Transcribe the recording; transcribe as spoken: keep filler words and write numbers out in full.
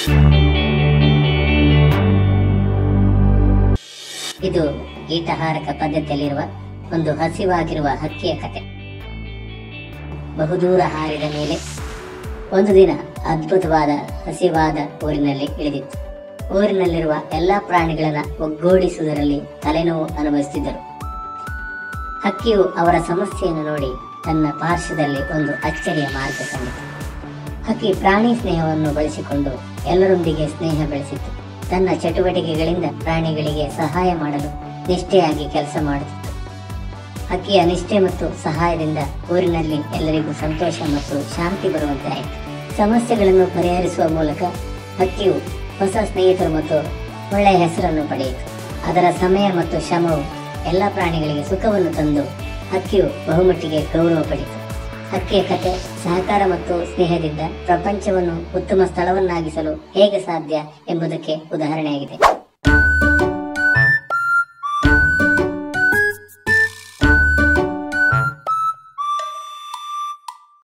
ಇದು ಕೀಟಹಾರಕ ಪದ್ಧತಿಯಲ್ಲಿರುವ ಒಂದು ಹಸಿವಾಗಿರುವ ಹಕ್ಕಿಯ ಕತೆ. ಬಹುದೂರ ಹಾರಿದ ಮೇಲೆ ಒಂದು ದಿನ ಅದ್ಭುತವಾದ ಹಸಿವಾದ ಊರಿನಲ್ಲಿ ಇಳಿದಿತ್ತು. ಊರಿನಲ್ಲಿರುವ ಎಲ್ಲಾ ಪ್ರಾಣಿಗಳನ್ನ ಒಗ್ಗೂಡಿಸುವುದರಲ್ಲಿ ತಲೆನೋವು ಅನುಭವಿಸುತ್ತಿದ್ದರು. ಹಕ್ಕಿಯು ಅವರ ಸಮಸ್ಯೆಯನ್ನು ನೋಡಿ ತನ್ನ ಪಾರ್ಶ್ವದಲ್ಲಿ ಒಂದು ಅಚ್ಚರಿಯ ಮಾರ್ಗ ಕಂಡಿತು. ಹಕ್ಕಿ ಪ್ರಾಣಿ ಸ್ನೇಹವನ್ನು ಬಳಸಿಕೊಂಡು ಎಲ್ಲರೊಂದಿಗೆ ಸ್ನೇಹ ಬೆಳೆಸಿತು. ತನ್ನ ಚಟುವಟಿಕೆಗಳಿಂದ ಪ್ರಾಣಿಗಳಿಗೆ ಸಹಾಯ ಮಾಡಲು ನಿಷ್ಠೆಯಾಗಿ ಕೆಲಸ ಮಾಡುತ್ತಿತ್ತು. ಹಕ್ಕಿಯ ನಿಷ್ಠೆ ಮತ್ತು ಸಹಾಯದಿಂದ ಊರಿನಲ್ಲಿ ಎಲ್ಲರಿಗೂ ಸಂತೋಷ ಮತ್ತು ಶಾಂತಿ ಬರುವಂತೆ ಆಯಿತು. ಸಮಸ್ಯೆಗಳನ್ನು ಪರಿಹರಿಸುವ ಮೂಲಕ ಹಕ್ಕಿಯು ಹೊಸ ಸ್ನೇಹಿತರು ಮತ್ತು ಒಳ್ಳೆಯ ಹೆಸರನ್ನು ಪಡೆಯಿತು. ಅದರ ಸಮಯ ಮತ್ತು ಶ್ರಮವು ಎಲ್ಲ ಪ್ರಾಣಿಗಳಿಗೆ ಸುಖವನ್ನು ತಂದು ಹಕ್ಕಿಯು ಬಹುಮಟ್ಟಿಗೆ ಗೌರವ ಪಡೆಯಿತು. ಹಕ್ಕಿಯ ಕತೆ ಸಹಕಾರ ಮತ್ತು ಸ್ನೇಹದಿಂದ ಪ್ರಪಂಚವನ್ನು ಉತ್ತಮ ಸ್ಥಳವನ್ನಾಗಿಸಲು ಹೇಗೆ ಸಾಧ್ಯ ಎಂಬುದಕ್ಕೆ ಉದಾಹರಣೆಯಾಗಿದೆ.